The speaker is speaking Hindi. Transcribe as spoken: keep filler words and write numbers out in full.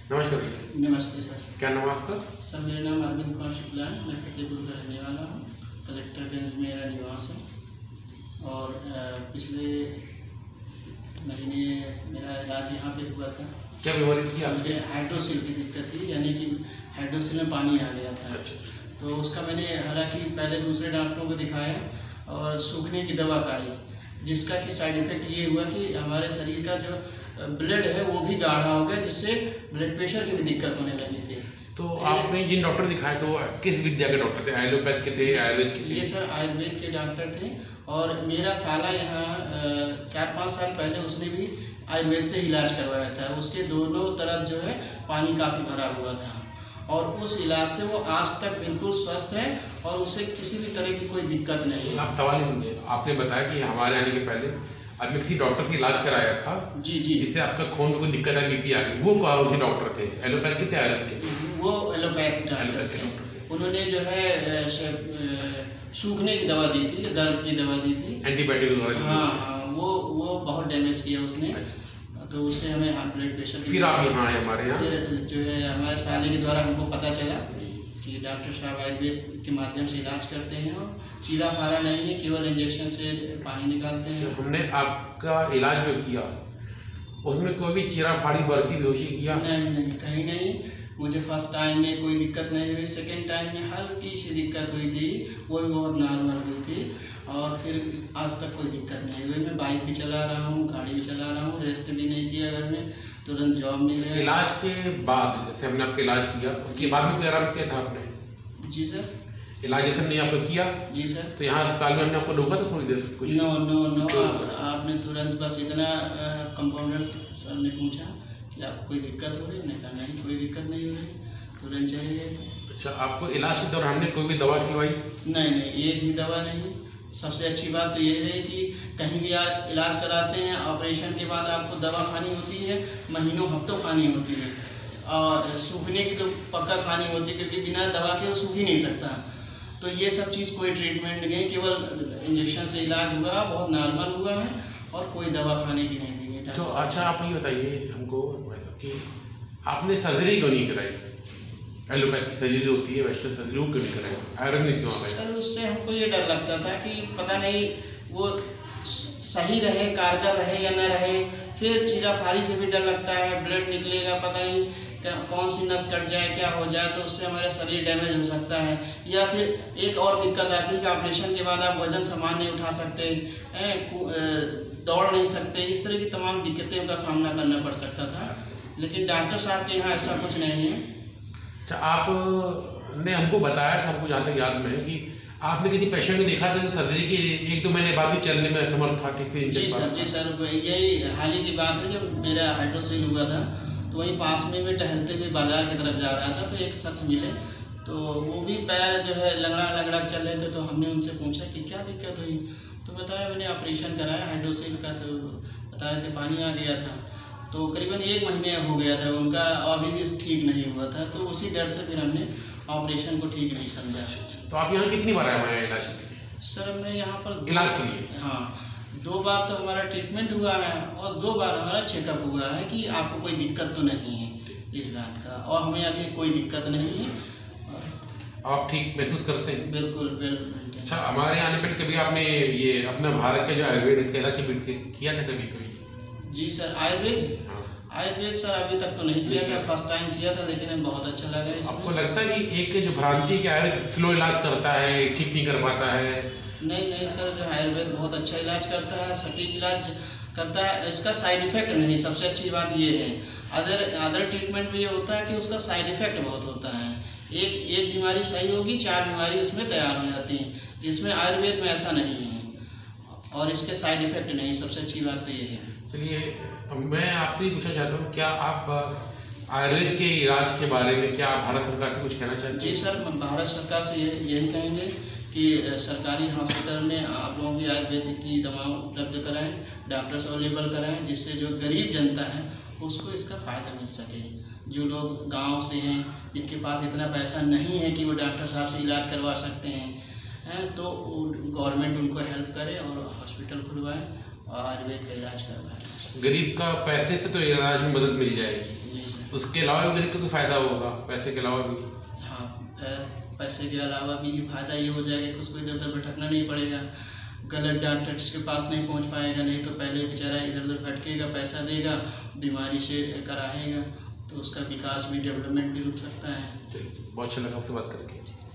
नमस्कार। नमस्ते सर। क्या नाम है आपका? सर मेरा नाम अरविंद कुमार शुक्ला है। मैं फतेहपुर का रहने वाला हूँ। कलेक्टरगंज में मेरा निवास है और पिछले महीने मेरा इलाज यहाँ पे हुआ था। क्या बीमारी थी आपकी? मुझे हाइड्रोसिल की दिक्कत थी, यानी कि हाइड्रोसिल में पानी आ गया था। अच्छा। तो उसका मैंने हालांकि पहले दूसरे डॉक्टरों को दिखाया और सूखने की दवा खाई, जिसका कि साइड इफ़ेक्ट ये हुआ कि हमारे शरीर का जो ब्लड है वो भी गाढ़ा हो गया, जिससे ब्लड प्रेशर की भी दिक्कत होने लगी थी। तो आपने जिन डॉक्टर दिखाए तो किस विद्या के डॉक्टर थे? एलोपैथ के थे, आयुर्वेद के थे? ये सर आयुर्वेद के डॉक्टर थे और मेरा साला यहाँ चार पाँच साल पहले उसने भी आयुर्वेद से इलाज करवाया था। उसके दोनों तरफ जो है पानी काफ़ी भरा हुआ था और उस इलाज से वो आज तक बिल्कुल स्वस्थ है और उसे किसी भी तरह की कोई दिक्कत नहीं है। आप सवाल नहीं सुनिए, आपने बताया कि हमारे आने के पहले आपने किसी डॉक्टर से इलाज कराया था। जी जी। जिससे आपका खून में कोई दिक्कत आई, बीपी आ गई। वो कौन से डॉक्टर थे? एलोपैथ के थे, आयुर्वेद के थे? वो एलोपैथ एलोपैथ के डॉक्टर थे। उन्होंने जो है सूखने की दवा दी थी, दर्द की दवा दी थी, एंटीबायोटिक वगैरह? हाँ हाँ, वो वो बहुत डैमेज किया उसने। तो उससे हमें हार्ट ब्लड प्रेशर। फिर आप यहाँ आए हमारे यहाँ? फिर जो है हमारे साले के द्वारा हमको पता चला कि डॉक्टर साहब आयुर्वेद के माध्यम से इलाज करते हैं और चीरा फारा नहीं है, केवल इंजेक्शन से पानी निकालते हैं। हमने आपका इलाज जो किया उसमें कोई भी चीरा फाड़ी बढ़ती बेहोशी किया? नहीं नहीं, कहीं नहीं। मुझे फर्स्ट टाइम में कोई दिक्कत नहीं हुई, सेकेंड टाइम में हल्की सी दिक्कत हुई थी, वो भी बहुत नॉर्मल हुई थी और फिर आज तक कोई दिक्कत नहीं हुई। मैं बाइक भी चला रहा हूँ, गाड़ी भी चला रहा हूँ, रेस्ट भी नहीं किया घर में, तुरंत जॉब मिल गया। इलाज के बाद जैसे हमने आपका इलाज किया उसके बाद में कोई आराम किया था आपने? जी सर। इलाज जैसे नहीं आपको किया? जी सर। तो यहाँ अस्पताल में हमने आपको रोका था थोड़ी देर कुछ? नो नो नो, आपने तुरंत बस इतना कंपाउंडर सर ने पूछा कि आपको कोई दिक्कत हो रही है? मैंने कहा नहीं, कोई दिक्कत नहीं हो रही, तुरंत चले गए थे। अच्छा, आपको इलाज के दौरान हमने कोई भी दवा खिलवाई? नहीं नहीं, एक भी दवा नहीं। सबसे अच्छी बात तो ये रही कि कहीं भी आप इलाज कराते हैं, ऑपरेशन के बाद आपको दवा खानी होती है, महीनों हफ्तों खानी होती है और सूखने की तो पक्का खानी होती है, क्योंकि बिना दवा के वो सूख ही नहीं सकता। तो ये सब चीज़ कोई ट्रीटमेंट नहीं, केवल इंजेक्शन से इलाज हुआ, बहुत नॉर्मल हुआ है और कोई दवा खाने की नहीं दी गई। तो अच्छा, आप ये बताइए हमको कि आपने सर्जरी क्यों नहीं कराई? एलोपैथ की सर्जरी होती है, वेस्टर्न सर्जरी, वो क्यों नहीं कराई? आयुर्वेद में क्यों आ गए? सर उससे हमको ये डर लगता था कि पता नहीं वो सही रहे, कारगर रहे या न रहे। फिर चीरा फारी से भी डर लगता है, ब्लड निकलेगा, पता नहीं कौन सी नस कट जाए, क्या हो जाए, तो उससे हमारा शरीर डैमेज हो सकता है। या फिर एक और दिक्कत आती है कि ऑपरेशन के बाद आप वजन सामान नहीं उठा सकते हैं, दौड़ नहीं सकते, इस तरह की तमाम दिक्कतों का सामना करना पड़ सकता था। लेकिन डॉक्टर साहब के यहाँ ऐसा कुछ नहीं है। अच्छा, आपने हमको बताया था, हमको जहाँ तक याद में है कि आपने किसी पेशेंट को देखा था सर्जरी के एक दो महीने बाद ही चलने में असमर्थ था, ठीक से? जी सर, जी सर, यही हाल ही की बात है। जब मेरा हाइड्रोसिल हुआ था तो वहीं पास में मैं टहलते हुए बाजार की तरफ जा रहा था तो एक शख्स मिले, तो वो भी पैर जो है लगड़ा लगड़ा चल रहे थे। तो हमने उनसे पूछा कि क्या दिक्कत हुई, तो बताया मैंने ऑपरेशन कराया हाइड्रोसिल का, तो बता रहे थे पानी आ गया था। तो करीबन एक महीने हो गया था उनका, अभी भी ठीक नहीं हुआ था। तो उसी डर से फिर हमने ऑपरेशन को ठीक नहीं समझा। तो आप यहाँ कितनी बार आए हुए हैं इलाज के लिए? सर मैं यहाँ पर इलाज के लिए? हाँ, दो बार तो हमारा ट्रीटमेंट हुआ है और दो बार हमारा चेकअप हुआ है कि आपको कोई दिक्कत तो नहीं है इस बात का, और हमें अभी कोई दिक्कत नहीं है। आप ठीक महसूस करते हैं? बिल्कुल बिल्कुल। अच्छा, हमारे आने पर कभी आपने ये अपना भारत का जो आयुर्वेद इसका इलाज किया था कभी कोई? जी सर, आयुर्वेद आयुर्वेद सर अभी तक तो नहीं किया था, फर्स्ट टाइम किया था, लेकिन बहुत अच्छा लगा। आपको लगता है कि एक जो भ्रांति के आयुर्वेद स्लो इलाज करता है, ठीक नहीं कर पाता है? नहीं नहीं सर, जो आयुर्वेद बहुत अच्छा इलाज करता है, सटीक इलाज करता है, इसका साइड इफेक्ट नहीं। सबसे अच्छी बात ये है, अदर अदर ट्रीटमेंट में ये होता है कि उसका साइड इफेक्ट बहुत होता है। एक एक बीमारी सही होगी, चार बीमारी उसमें तैयार हो जाती हैं। इसमें आयुर्वेद में ऐसा नहीं है और इसके साइड इफेक्ट नहीं। सबसे अच्छी बात तो ये है। चलिए, मैं आपसे ही पूछना चाहता हूँ, क्या आप आयुर्वेद के इलाज के बारे में क्या आप भारत सरकार से कुछ कहना चाहते हैं? जी सर, भारत सरकार से ये यही कहेंगे कि सरकारी हॉस्पिटल में आप लोगों की आयुर्वेदिक की दवाएं उपलब्ध कराएं, डॉक्टर्स अवेलेबल कराएं, जिससे जो गरीब जनता है उसको इसका फ़ायदा मिल सके। जो लोग गांव से हैं, जिनके पास इतना पैसा नहीं है कि वो डॉक्टर साहब से इलाज करवा सकते हैं, हैं तो गवर्नमेंट उनको हेल्प करे और हॉस्पिटल खुलवाएं और आयुर्वेद का इलाज करवाएं। गरीब का पैसे से तो इलाज में मदद मिल जाएगी। जी सर। उसके अलावा भी तरीके का फ़ायदा होगा, पैसे के अलावा भी। हाँ, पैसे के अलावा भी फ़ायदा ये हो जाएगा कि उसको इधर उधर भटकना नहीं पड़ेगा, गलत डॉक्टर्स के पास नहीं पहुंच पाएगा। नहीं तो पहले बेचारा इधर उधर भटकेगा, पैसा देगा, बीमारी से कराएगा, तो उसका विकास भी, डेवलपमेंट भी रुक सकता है। चलिए, बहुत अच्छा लगा आपसे बात करके।